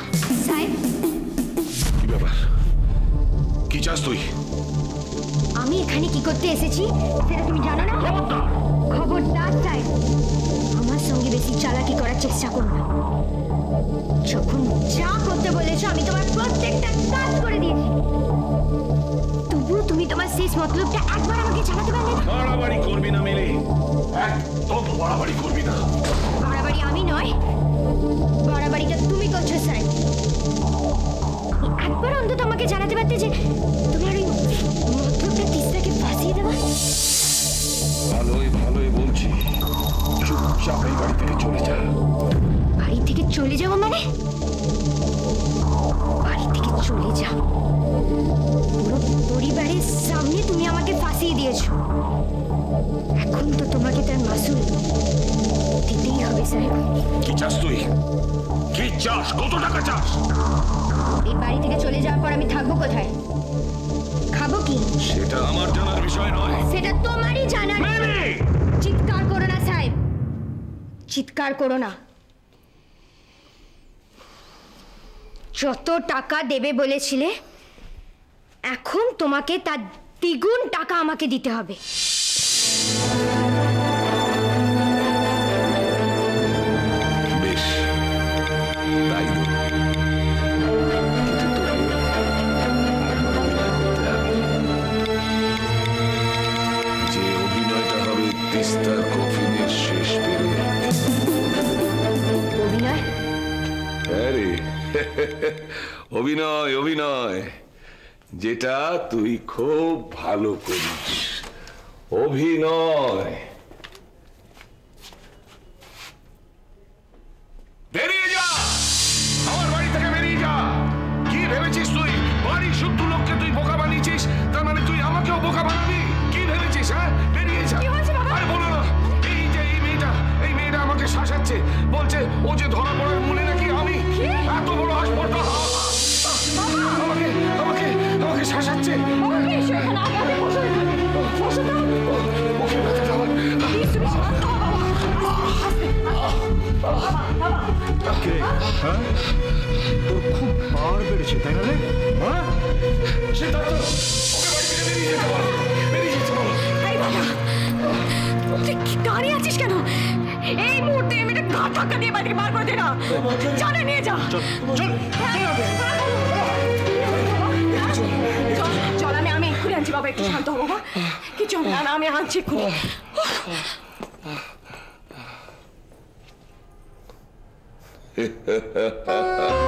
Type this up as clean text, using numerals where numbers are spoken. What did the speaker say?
সাহেব, কি ব্যাপার? কি চাস তুই? আমি এখানে কি করতে এসেছি সেটা তুমি জানো না? খবরদার সাহেব, আমার সঙ্গে বেশি চালাকি করার চেষ্টা করো না। যখন যা করতে বলেছো আমি তোমার প্রত্যেকটা কাজ করে দিয়েছি, তবুও তুমি তোমার শেষ মতলবটা একবার আমাকে জানাতে পারলে না। বাড়াবাড়ি করবি না মিলি, একদম বাড়াবাড়ি করবি না। বাড়াবাড়ি আমি নয়, বাড়াবাড়িটা তুমি করছো স্যার। একবার অন্তত আমাকে জানাতে পারতে যে তোমার ওই মতলবটা তিস্তাকে ফাঁসিয়ে দেওয়া। ভালোই ভালোই বলছি, চুপচাপ এই বাড়ি থেকে চলে যা। বাড়ি থেকে চলে যাবো মানে? বাড়ি থেকে চলে যাও? পুরো পরিবারের সামনে তুমি আমাকে ফাঁসিয়ে দিয়েছো, এখন তো তোমাকে তার মাসুল দিতেই হবে সাহেব। কি চাস তুই? কি চাস? কত টাকা চাস? এই বাড়ি থেকে চলে যাওয়ার পর আমি থাকবো কোথায়, খাবো কি, সেটা আমার জানার বিষয় নয়। সেটা তোমারই জানার। চিৎকার করো না সাহেব, চিৎকার করো না। যত টাকা দেবে বলেছিলে, এখন তোমাকে তার দ্বিগুণ টাকা আমাকে দিতে হবে। বেশ, তাই দেব, কিন্তু তোকে যে অভিনয়টা হবে তিস্তার কফিনের শেষ পেরে। অভিনয়? আরে অভিনয়, অভিনয় যেটা তুই খুব ভালো করিস, অভিনয়। বেরিয়ে যা, আমার বাড়ি থেকে বেরিয়ে যা। কি ভেবেছিস তুই বাড়ির শুদ্ধ লোককে তুই বোকা বানিয়েছিস? তার মানে তুই আমাকেও বোকা বানাবি? কি ভেবেছিস? হ্যাঁ, বেরিয়ে যা। আরে বলো না, এই যে এই মেয়েটা আমাকে শাসাচ্ছে, বলছে ও যে ধরা পড়ার মনে নাকি আমি। এত বড় হাসপাতাল আমাকে আমাকে আমাকে শাসাচ্ছে। তোর খুব পাওয়ার বেড়েছে তাই না রে? হ্যাঁ, সিদ্ধার্থ, ওকে বাড়ি থেকে বেরিয়ে যেতে বলো, বেরিয়ে যেতে বলো। তুই দাঁড়িয়ে আছিস কেন? এই মুহূর্তে মেয়েটা ঘাট ধাক্কা দিয়ে বাড়ি থেকে বার করে দে না, জানে নিয়ে যা। চল, আমি এক্ষুনি আনছি বাবা, একটু শান্ত হবো বাবা। কিছু হবে না, আমি আনছি এক্ষুনি। Ha ha ha ha.